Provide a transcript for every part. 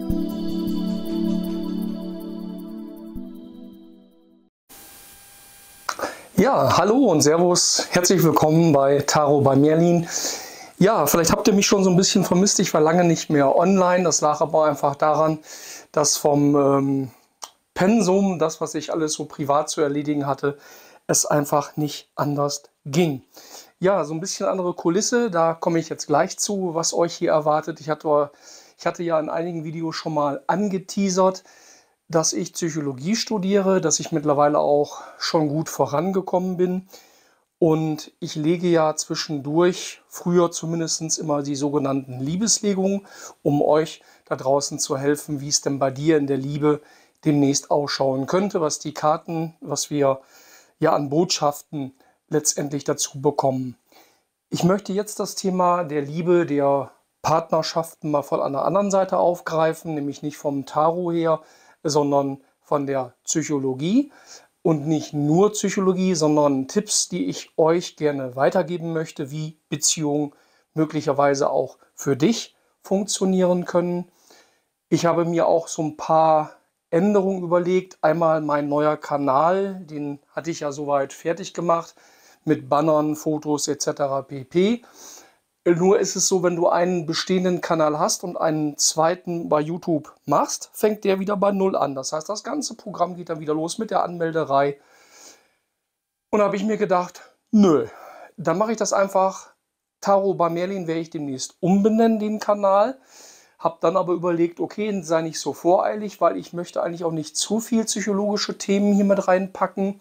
Ja, hallo und Servus, herzlich willkommen bei Tarot bei Merlin. Ja, vielleicht habt ihr mich schon so ein bisschen vermisst, ich war lange nicht mehr online. Das lag aber einfach daran, dass vom Pensum, das was ich alles so privat zu erledigen hatte, es einfach nicht anders ging. Ja, so ein bisschen andere Kulisse, da komme ich jetzt gleich zu, was euch hier erwartet. Ich hatte ja in einigen Videos schon mal angeteasert, dass ich Psychologie studiere, dass ich mittlerweile auch schon gut vorangekommen bin. Und ich lege ja zwischendurch, früher zumindest immer die sogenannten Liebeslegungen, um euch da draußen zu helfen, wie es denn bei dir in der Liebe demnächst ausschauen könnte, was die Karten, was wir ja an Botschaften letztendlich dazu bekommen. Ich möchte jetzt das Thema der Liebe, der Partnerschaften mal von einer anderen Seite aufgreifen, nämlich nicht vom Tarot her, sondern von der Psychologie. Und nicht nur Psychologie, sondern Tipps, die ich euch gerne weitergeben möchte, wie Beziehungen möglicherweise auch für dich funktionieren können. Ich habe mir auch so ein paar Änderungen überlegt. Einmal mein neuer Kanal, den hatte ich ja soweit fertig gemacht, mit Bannern, Fotos etc. pp. Nur ist es so, wenn du einen bestehenden Kanal hast und einen zweiten bei YouTube machst, fängt der wieder bei Null an. Das heißt, das ganze Programm geht dann wieder los mit der Anmelderei. Und da habe ich mir gedacht, nö, dann mache ich das einfach. Tarot bei Merlin werde ich demnächst umbenennen, den Kanal. Habe dann aber überlegt, okay, sei nicht so voreilig, weil ich möchte eigentlich auch nicht zu viel psychologische Themen hier mit reinpacken.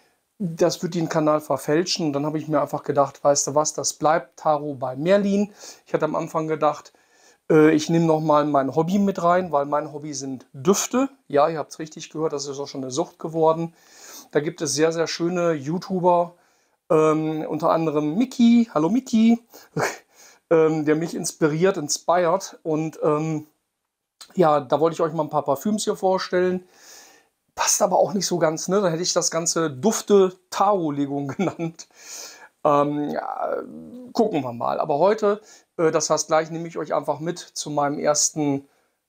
Das wird den Kanal verfälschen. Und dann habe ich mir einfach gedacht, weißt du was, das bleibt Tarot bei Merlin. Ich hatte am Anfang gedacht, ich nehme nochmal mein Hobby mit rein, weil mein Hobby sind Düfte. Ja, ihr habt es richtig gehört, das ist auch schon eine Sucht geworden. Da gibt es sehr, sehr schöne YouTuber, unter anderem Mickey, hallo Mickey, der mich inspiriert. Und ja, da wollte ich euch mal ein paar Parfüms hier vorstellen. Passt aber auch nicht so ganz, ne? Da hätte ich das Ganze Dufte-Tarot-Legung genannt. Ja, gucken wir mal. Aber heute, das heißt gleich, nehme ich euch einfach mit zu meinem ersten,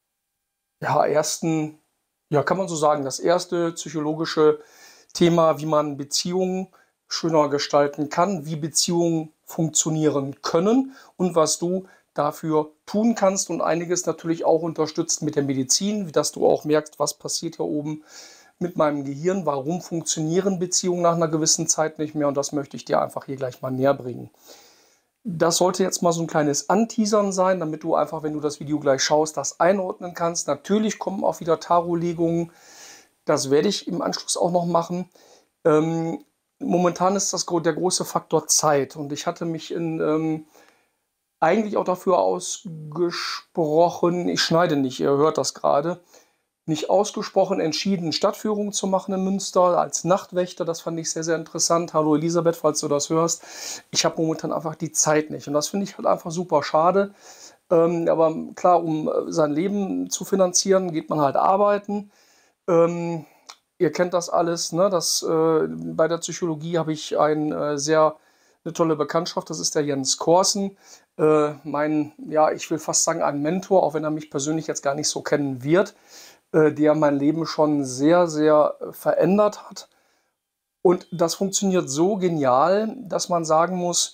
ja, kann man so sagen, das erste psychologische Thema, wie man Beziehungen schöner gestalten kann, wie Beziehungen funktionieren können und was du dafür tun kannst und einiges natürlich auch unterstützt mit der Medizin, dass du auch merkst, was passiert hier oben mit meinem Gehirn, warum funktionieren Beziehungen nach einer gewissen Zeit nicht mehr und das möchte ich dir einfach hier gleich mal näher bringen. Das sollte jetzt mal so ein kleines Anteasern sein, damit du einfach, wenn du das Video gleich schaust, das einordnen kannst. Natürlich kommen auch wieder Tarotlegungen, das werde ich im Anschluss auch noch machen. Momentan ist das der große Faktor Zeit und ich hatte mich eigentlich auch dafür ausgesprochen, ich schneide nicht, ihr hört das gerade, nicht ausgesprochen entschieden, Stadtführungen zu machen in Münster als Nachtwächter. Das fand ich sehr, sehr interessant. Hallo Elisabeth, falls du das hörst. Ich habe momentan einfach die Zeit nicht und das finde ich halt einfach super schade. Aber klar, um sein Leben zu finanzieren, geht man halt arbeiten. Ihr kennt das alles, ne? Bei der Psychologie habe ich eine tolle Bekanntschaft, das ist der Jens Korsen. Ja, ich will fast sagen, ein Mentor, auch wenn er mich persönlich jetzt gar nicht so kennen wird, der mein Leben schon sehr, sehr verändert hat. Und das funktioniert so genial, dass man sagen muss,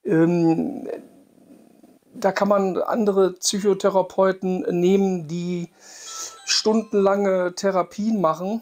da kann man andere Psychotherapeuten nehmen, die stundenlange Therapien machen.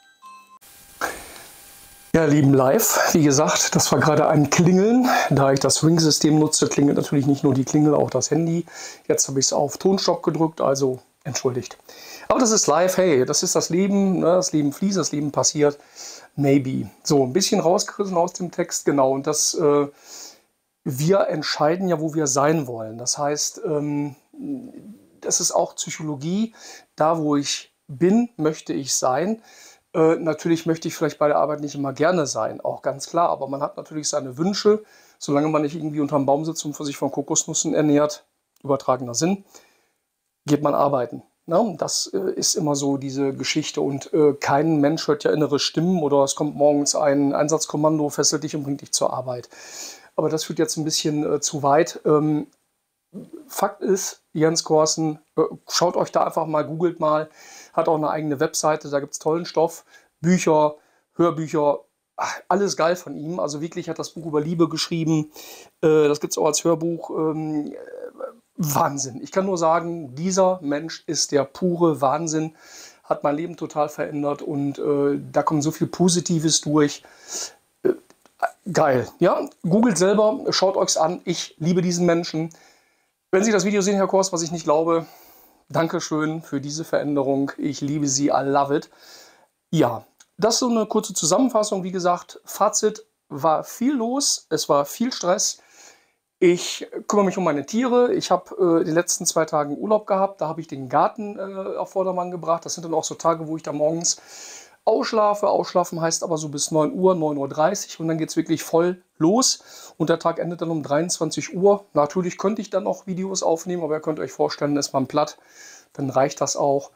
Ja, lieben Live, wie gesagt, das war gerade ein Klingeln. Da ich das Ring-System nutze, klingelt natürlich nicht nur die Klingel, auch das Handy. Jetzt habe ich es auf Tonstopp gedrückt, also entschuldigt. Aber das ist live, hey, das ist das Leben, ne? Das Leben fließt, das Leben passiert, maybe. So, ein bisschen rausgerissen aus dem Text, genau. Und wir entscheiden ja, wo wir sein wollen. Das heißt, das ist auch Psychologie. Da, wo ich bin, möchte ich sein. Natürlich möchte ich vielleicht bei der Arbeit nicht immer gerne sein, auch ganz klar. Aber man hat natürlich seine Wünsche, solange man nicht irgendwie unterm Baum sitzt und sich von Kokosnüssen ernährt, übertragener Sinn, geht man arbeiten. Ne? Das ist immer so diese Geschichte. Und kein Mensch hört ja innere Stimmen oder es kommt morgens ein Einsatzkommando, fesselt dich und bringt dich zur Arbeit. Aber das führt jetzt ein bisschen zu weit. Fakt ist, Jens Korsen, schaut euch da einfach mal, googelt mal, hat auch eine eigene Webseite, da gibt es tollen Stoff, Bücher, Hörbücher, alles geil von ihm. Also wirklich hat das Buch über Liebe geschrieben, das gibt es auch als Hörbuch. Wahnsinn. Ich kann nur sagen, dieser Mensch ist der pure Wahnsinn, hat mein Leben total verändert und da kommt so viel Positives durch. Geil. Ja, googelt selber, schaut euch's an. Ich liebe diesen Menschen. Wenn Sie das Video sehen, Herr Kors, was ich nicht glaube, Dankeschön für diese Veränderung. Ich liebe Sie, I love it. Ja, das ist so eine kurze Zusammenfassung. Wie gesagt, Fazit, war viel los, es war viel Stress. Ich kümmere mich um meine Tiere. Ich habe die letzten 2 Tage Urlaub gehabt. Da habe ich den Garten auf Vordermann gebracht. Das sind dann auch so Tage, wo ich da morgens ausschlafe. Ausschlafen heißt aber so bis 9 Uhr, 9:30 Uhr und dann geht es wirklich voll los. Und der Tag endet dann um 23 Uhr. Natürlich könnte ich dann noch Videos aufnehmen, aber ihr könnt euch vorstellen, ist man platt, dann reicht das auch.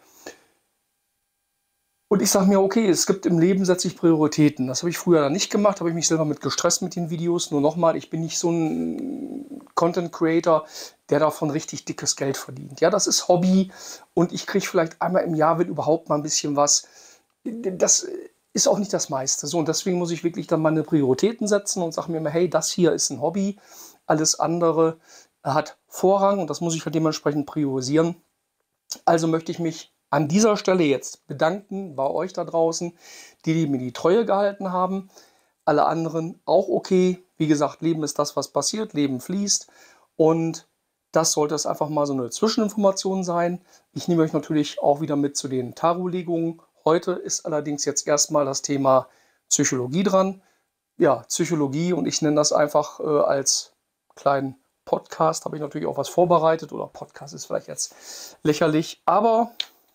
Und ich sage mir, okay, es gibt im Leben, setze ich Prioritäten. Das habe ich früher dann nicht gemacht, habe ich mich selber mit gestresst mit den Videos. Nur nochmal, ich bin nicht so ein Content Creator, der davon richtig dickes Geld verdient. Ja, das ist Hobby und ich kriege vielleicht einmal im Jahr, wenn überhaupt, mal ein bisschen was. Das ist auch nicht das meiste. So, und deswegen muss ich wirklich dann meine Prioritäten setzen und sage mir immer, hey, das hier ist ein Hobby, alles andere hat Vorrang und das muss ich halt dementsprechend priorisieren. Also möchte ich mich an dieser Stelle jetzt bedanken bei euch da draußen, die mir die Treue gehalten haben. Alle anderen auch okay. Wie gesagt, Leben ist das, was passiert. Leben fließt. Und das sollte es einfach mal so eine Zwischeninformation sein. Ich nehme euch natürlich auch wieder mit zu den Tarotlegungen. Heute ist allerdings jetzt erstmal das Thema Psychologie dran. Ja, Psychologie und ich nenne das einfach als kleinen Podcast. Habe ich natürlich auch was vorbereitet oder Podcast ist vielleicht jetzt lächerlich, aber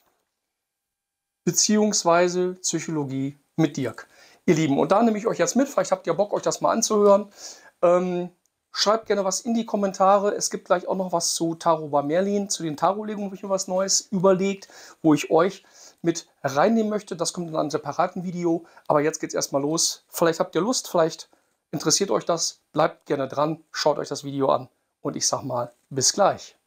beziehungsweise Psychologie mit Dirk. Ihr Lieben, und da nehme ich euch jetzt mit, vielleicht habt ihr Bock, euch das mal anzuhören. Schreibt gerne was in die Kommentare. Es gibt gleich auch noch was zu Tarot bei Merlin. Zu den Tarotlegungen habe ich mir was Neues überlegt, wo ich euch mit reinnehmen möchte. Das kommt in einem separaten Video. Aber jetzt geht es erstmal los. Vielleicht habt ihr Lust, vielleicht interessiert euch das. Bleibt gerne dran, schaut euch das Video an. Und ich sag mal, bis gleich.